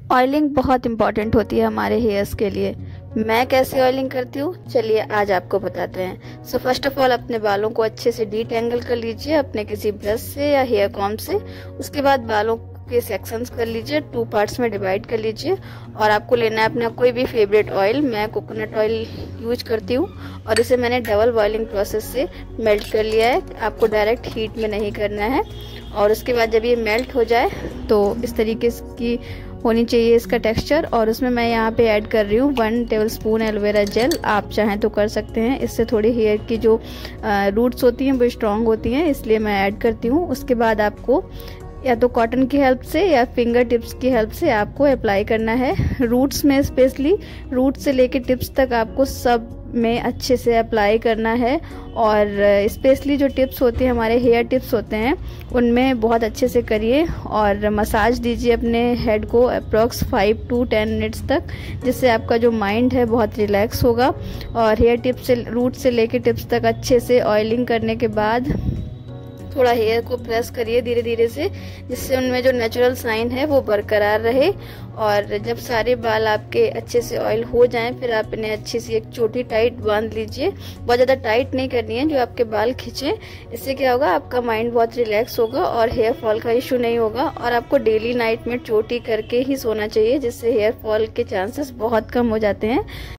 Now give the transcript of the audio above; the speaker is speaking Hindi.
ऑयलिंग बहुत इंपॉर्टेंट होती है हमारे हेयर्स के लिए। मैं कैसे ऑयलिंग करती हूँ, चलिए आज आपको बताते हैं। सो फर्स्ट ऑफ ऑल अपने बालों को अच्छे से डीटेंगल कर लीजिए अपने किसी ब्रश से या हेयर कॉम्ब से। उसके बाद बालों के सेक्शंस कर लीजिए, 2 पार्ट्स में डिवाइड कर लीजिए। और आपको लेना है अपना कोई भी फेवरेट ऑयल। मैं कोकोनट ऑयल यूज करती हूँ और इसे मैंने डबल बॉइलिंग प्रोसेस से मेल्ट कर लिया है। आपको डायरेक्ट हीट में नहीं करना है। और उसके बाद जब ये मेल्ट हो जाए तो इस तरीके की होनी चाहिए इसका टेक्सचर। और उसमें मैं यहाँ पे ऐड कर रही हूँ 1 टेबलस्पून एलोवेरा जेल। आप चाहें तो कर सकते हैं, इससे थोड़ी हेयर की जो रूट्स होती हैं वो स्ट्रांग होती हैं, इसलिए मैं ऐड करती हूँ। उसके बाद आपको या तो कॉटन की हेल्प से या फिंगर टिप्स की हेल्प से आपको अप्लाई करना है। रूट्स में स्पेशली, रूट से लेके टिप्स तक आपको सब में अच्छे से अप्लाई करना है। और स्पेशली जो टिप्स होते हैं, हमारे हेयर टिप्स होते हैं, उनमें बहुत अच्छे से करिए और मसाज दीजिए अपने हेड को अप्रॉक्स 5 to 10 मिनट्स तक, जिससे आपका जो माइंड है बहुत रिलैक्स होगा। और हेयर टिप्स से, रूट से लेके टिप्स तक अच्छे से ऑयलिंग करने के बाद थोड़ा हेयर को प्रेस करिए धीरे धीरे से, जिससे उनमें जो नेचुरल साइन है वो बरकरार रहे। और जब सारे बाल आपके अच्छे से ऑयल हो जाएं, फिर आप इन्हें अच्छी सी एक चोटी टाइट बांध लीजिए। बहुत ज़्यादा टाइट नहीं करनी है जो आपके बाल खींचे। इससे क्या होगा, आपका माइंड बहुत रिलैक्स होगा और हेयर फॉल का इशू नहीं होगा। और आपको डेली नाइट में चोटी करके ही सोना चाहिए, जिससे हेयर फॉल के चांसेस बहुत कम हो जाते हैं।